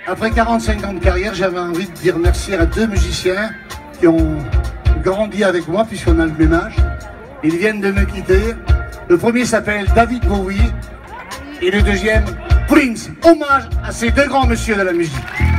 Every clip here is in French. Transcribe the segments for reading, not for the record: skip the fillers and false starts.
Après 45 ans de carrière, j'avais envie de dire merci à deux musiciens qui ont grandi avec moi, puisqu'on a le même âge. Ils viennent de me quitter. Le premier s'appelle David Bowie et le deuxième, Prince. Hommage à ces deux grands messieurs de la musique.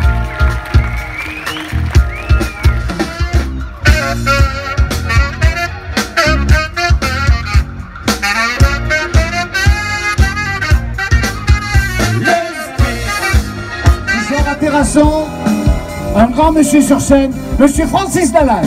Terrasson, un grand monsieur sur scène, monsieur Francis Lalanne.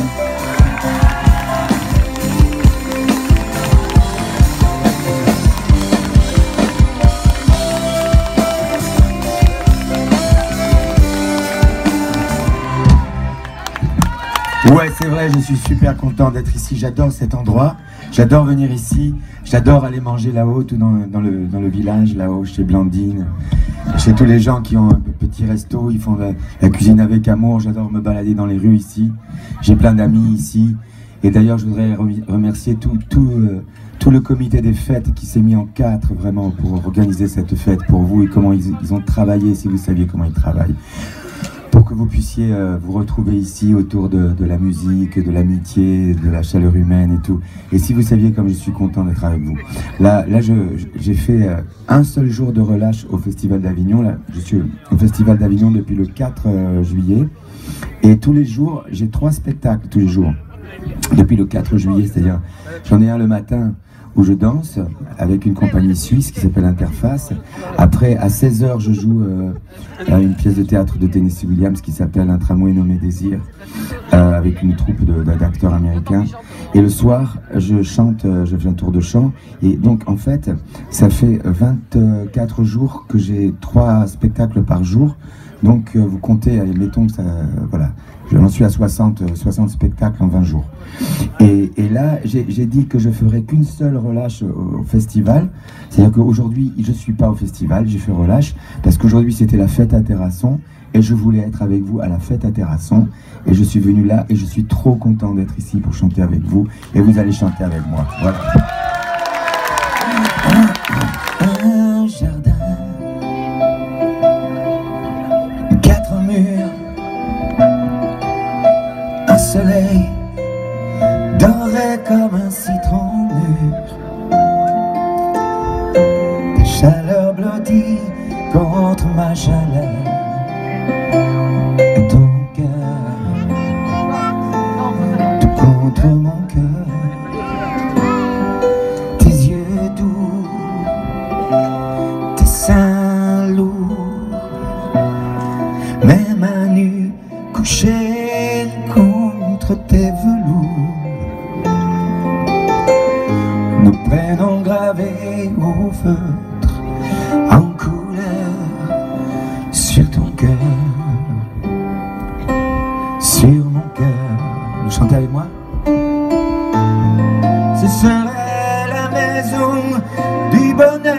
Ouais, c'est vrai, je suis super content d'être ici, j'adore cet endroit, j'adore venir ici, j'adore aller manger là-haut, tout dans le village, là-haut, chez Blandine, chez tous les gens qui ont un petit resto, ils font la cuisine avec amour, j'adore me balader dans les rues ici, j'ai plein d'amis ici, et d'ailleurs je voudrais remercier tout le comité des fêtes qui s'est mis en quatre vraiment pour organiser cette fête pour vous et comment ils ont travaillé, si vous saviez comment ils travaillent. Pour que vous puissiez vous retrouver ici autour de la musique, de l'amitié, de la chaleur humaine et tout. Et si vous saviez comme je suis content d'être avec vous. Là j'ai fait un seul jour de relâche au Festival d'Avignon. Là, je suis au Festival d'Avignon depuis le 4 juillet. Et tous les jours, j'ai 3 spectacles tous les jours. Depuis le 4 juillet, c'est-à-dire j'en ai un le matin où je danse avec une compagnie suisse qui s'appelle Interface. Après, à 16h, je joue une pièce de théâtre de Tennessee Williams qui s'appelle Un tramway nommé Désir, avec une troupe d'acteurs américains. Et le soir, je chante, je fais un tour de chant. Et donc, en fait, ça fait 24 jours que j'ai 3 spectacles par jour. Donc, vous comptez, mettons que ça... voilà. J'en suis à 60 spectacles en 20 jours. Et là, j'ai dit que je ferai qu'une seule relâche au festival. C'est-à-dire qu'aujourd'hui, je ne suis pas au festival, j'ai fait relâche, parce qu'aujourd'hui, c'était la fête à Terrasson, et je voulais être avec vous à la fête à Terrasson. Et je suis venu là, et je suis trop content d'être ici pour chanter avec vous, et vous allez chanter avec moi. Voilà. Un jardin, 4 murs, un soleil doré comme un citron mûr, ta chaleur blottie contre ma chaleur, et ton cœur tout contre mon cœur, tes yeux doux, tes seins lourds, mes mains nues couchées contre tes velours, nos prénoms gravés au feutre en couleur sur ton cœur, sur mon cœur. Vous chantez avec moi? Ce serait la maison du bonheur,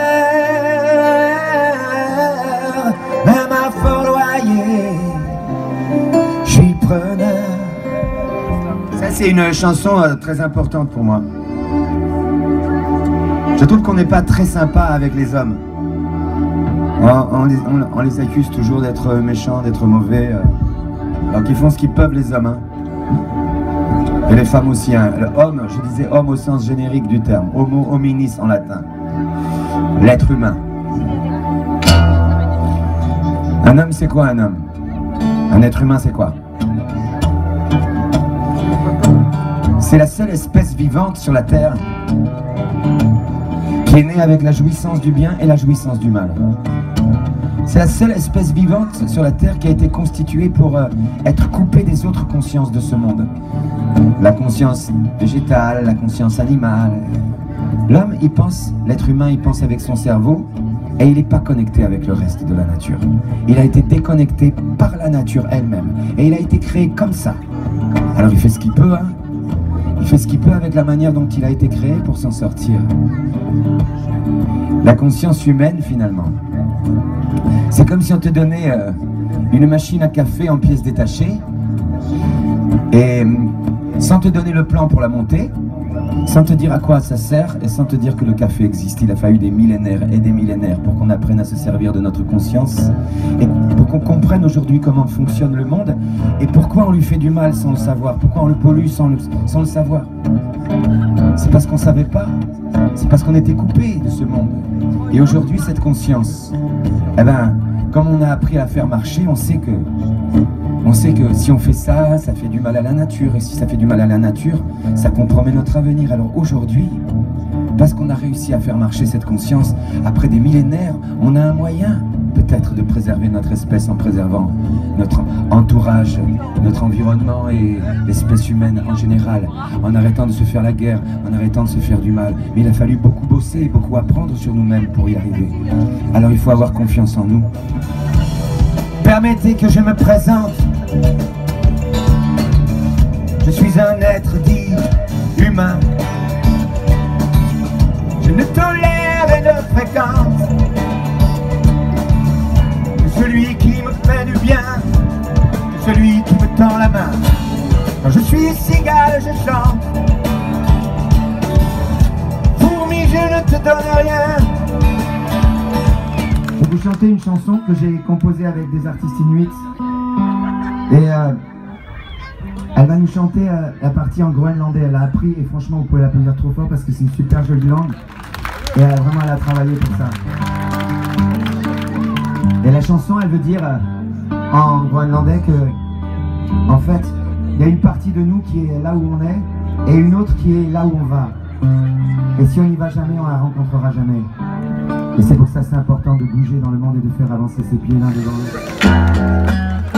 même à fort loyer, j'y preneur. Ça, c'est une chanson très importante pour moi. Je trouve qu'on n'est pas très sympa avec les hommes. On les accuse toujours d'être méchants, d'être mauvais. Alors qu'ils font ce qu'ils peuvent, les hommes. Hein. Et les femmes aussi. Hein. Le homme, je disais homme au sens générique du terme. Homo hominis en latin. L'être humain. Un homme, c'est quoi un homme? Un être humain, c'est quoi? C'est la seule espèce vivante sur la Terre qui est née avec la jouissance du bien et la jouissance du mal. C'est la seule espèce vivante sur la Terre qui a été constituée pour être coupée des autres consciences de ce monde. La conscience végétale, la conscience animale. L'homme, il pense, l'être humain, il pense avec son cerveau et il n'est pas connecté avec le reste de la nature. Il a été déconnecté par la nature elle-même et il a été créé comme ça. Alors il fait ce qu'il peut, hein. Il fait ce qu'il peut avec la manière dont il a été créé pour s'en sortir. La conscience humaine, finalement. C'est comme si on te donnait une machine à café en pièces détachées et sans te donner le plan pour la monter, sans te dire à quoi ça sert et sans te dire que le café existe. Il a fallu des millénaires et des millénaires pour qu'on apprenne à se servir de notre conscience et pour qu'on qu'on comprenne aujourd'hui comment fonctionne le monde et pourquoi on lui fait du mal sans le savoir, pourquoi on le pollue sans le savoir. C'est parce qu'on ne savait pas, c'est parce qu'on était coupé de ce monde. Et aujourd'hui, cette conscience, eh ben, comme on a appris à faire marcher, on sait que si on fait ça, ça fait du mal à la nature. Et si ça fait du mal à la nature, ça compromet notre avenir. Alors aujourd'hui, parce qu'on a réussi à faire marcher cette conscience, après des millénaires, on a un moyen peut-être de préserver notre espèce en préservant notre entourage, notre environnement et l'espèce humaine en général, en arrêtant de se faire la guerre, en arrêtant de se faire du mal. Mais il a fallu beaucoup bosser et beaucoup apprendre sur nous-mêmes pour y arriver. Alors il faut avoir confiance en nous. Permettez que je me présente. Je suis un être dit humain. Je ne tolère et ne fréquente que celui qui me fait du bien, que celui qui me tend la main. Quand je suis cigale, je chante. Fourmi, je ne te donne rien. Je vais vous chanter une chanson que j'ai composée avec des artistes inuits. Et elle va nous chanter la partie en groenlandais. Elle a appris, et franchement vous pouvez l'applaudir trop fort parce que c'est une super jolie langue. Et elle a travaillé pour ça. Et la chanson, elle veut dire en groenlandais que, en fait, il y a une partie de nous qui est là où on est et une autre qui est là où on va. Et si on n'y va jamais, on la rencontrera jamais. Et c'est pour ça que c'est important de bouger dans le monde et de faire avancer ses pieds l'un devant l'autre.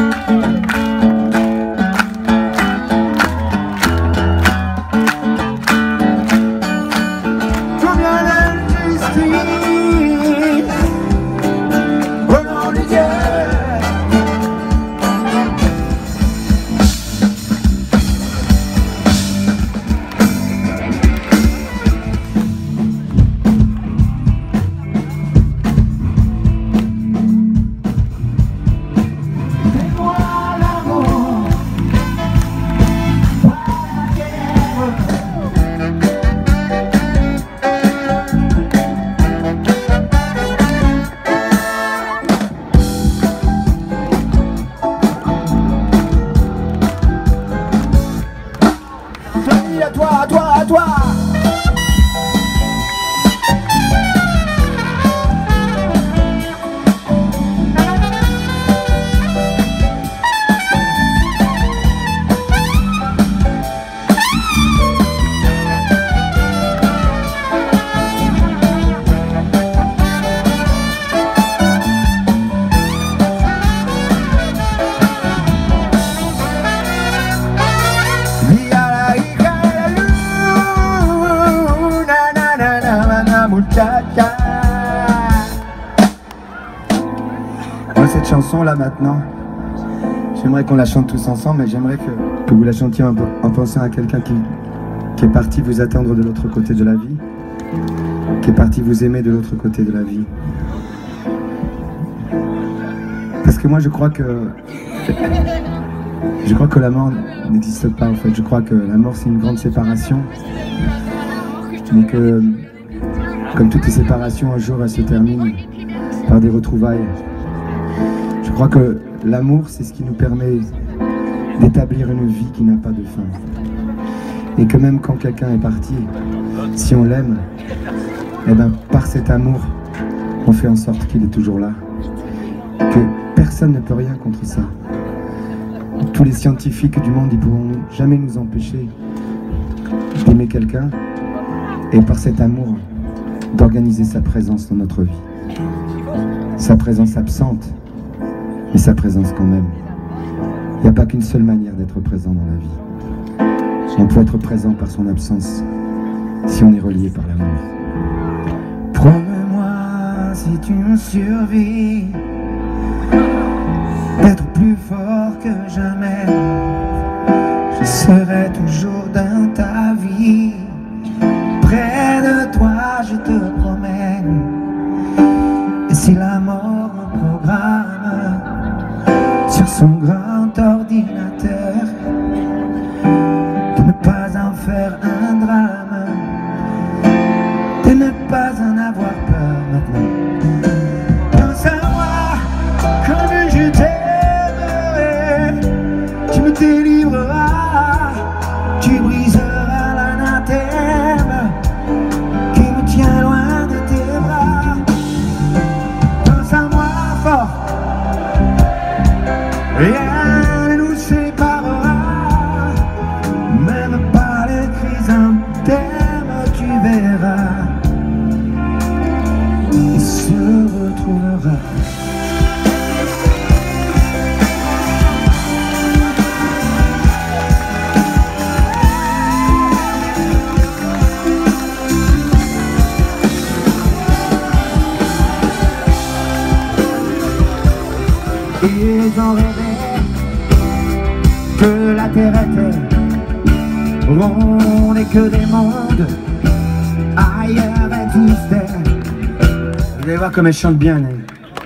À toi. Moi, cette chanson là maintenant, j'aimerais qu'on la chante tous ensemble, mais j'aimerais que vous la chantiez en pensant à quelqu'un qui est parti vous attendre de l'autre côté de la vie, qui est parti vous aimer de l'autre côté de la vie. Parce que moi je crois que la mort n'existe pas en fait. Je crois que la mort c'est une grande séparation, mais que comme toutes les séparations, un jour elles se terminent par des retrouvailles. Je crois que l'amour c'est ce qui nous permet d'établir une vie qui n'a pas de fin. Et que même quand quelqu'un est parti, si on l'aime, eh ben, par cet amour, on fait en sorte qu'il est toujours là. Que personne ne peut rien contre ça. Tous les scientifiques du monde, ils ne pourront jamais nous empêcher d'aimer quelqu'un et par cet amour, d'organiser sa présence dans notre vie. Sa présence absente, mais sa présence quand même. Il n'y a pas qu'une seule manière d'être présent dans la vie. On peut être présent par son absence, si on est relié par l'amour. Promets-moi si tu me survis d'être plus fort que jamais. Je serai toujours dans ta vie. Près de toi, je te promets. Et si la mort me programme sur son grand ordinateur, de ne pas en faire un drame, de ne pas en avoir peur maintenant. Pense à moi comme je t'aime. Rien ne nous séparera, même pas les chrysanthèmes, tu verras, on se retrouvera. Ils ont rêvé que la terre était ronde et que des mondes ailleurs existaient. Vous allez voir comme elle chante bien, elle.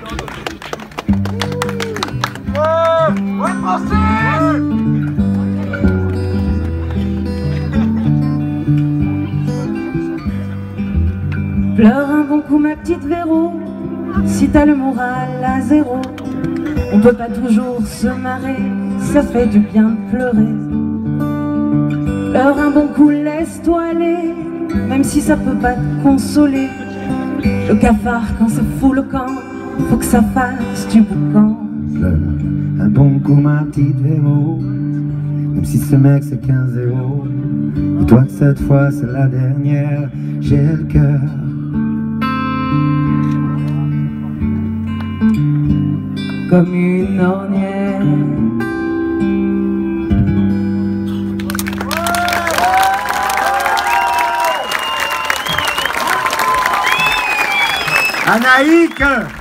Pleure un bon coup ma petite Véro, si t'as le moral à zéro. On peut pas toujours se marrer, ça fait du bien de pleurer. Pleure un bon coup, laisse-toi aller, même si ça peut pas te consoler. Le cafard quand c'est fou le camp, faut que ça fasse du boucan. Pleure un bon coup ma petite Véro, même si ce mec c'est 15-0. Dis-toi que cette fois c'est la dernière, j'ai le cœur. Comme une ornière. Anaïque!